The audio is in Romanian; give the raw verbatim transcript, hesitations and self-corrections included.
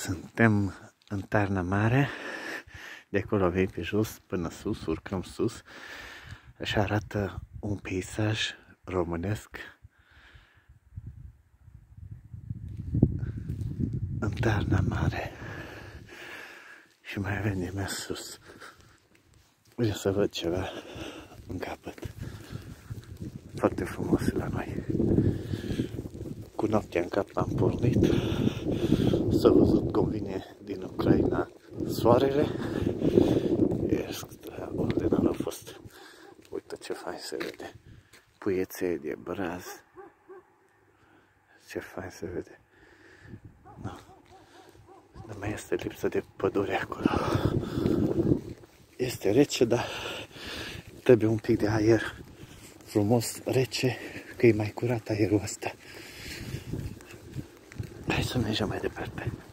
Suntem în Tarna Mare, de acolo vei pe jos până sus, urcăm sus. Așa arată un peisaj românesc în Tarna Mare. Și mai avem de mers sus. Vreau să văd ceva în capăt. Foarte frumos la noi. Cu noaptea în cap am pornit. S-a văzut cum vine din Ucraina soarele. Ordinal a fost. Uite ce fain se vede. Puieței de braz. Ce fain se vede. No. Nu mai este lipsă de pădure acolo. Este rece, dar trebuie un pic de aer frumos, rece, că e mai curat aerul ăsta. Hai să mergem mai departe.